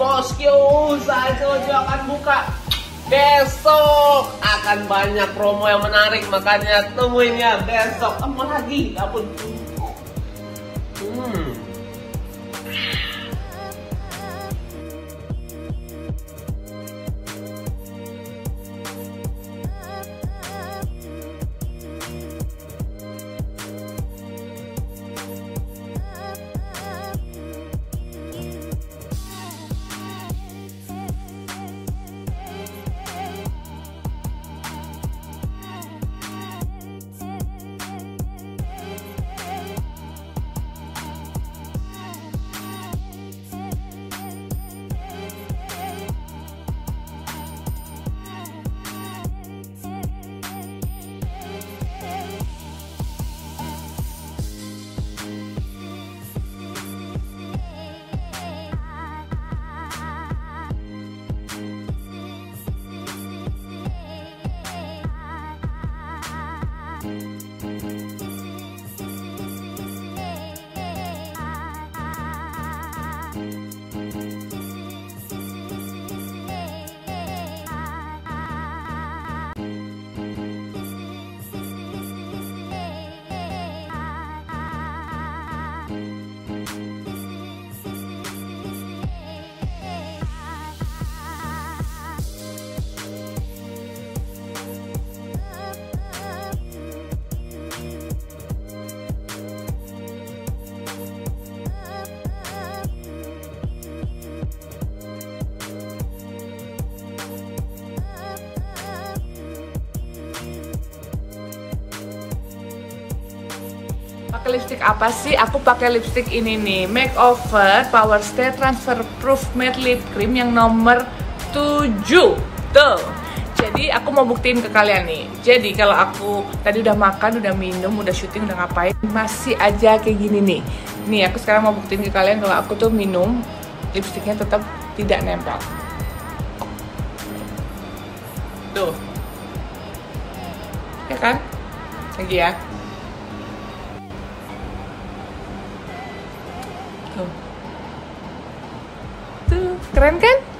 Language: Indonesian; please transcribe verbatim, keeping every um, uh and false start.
bosku, usaha Jojo akan buka besok. Akan banyak promo yang menarik, makanya tungguin ya besok. Apa lagi? Ampun. Hmm. Pakai lipstick apa sih? Aku pakai lipstick ini nih, Makeover Power Stay Transfer Proof Matte Lip Cream yang nomor tujuh. Tuh. Jadi aku mau buktiin ke kalian nih. Jadi kalau aku tadi udah makan, udah minum, udah syuting, udah ngapain, masih aja kayak gini nih. Nih aku sekarang mau buktiin ke kalian kalau aku tuh minum, lipstiknya tetap tidak nempel. Tuh. Ya kan? Lagi ya. Tuh. Tuh, keren kan?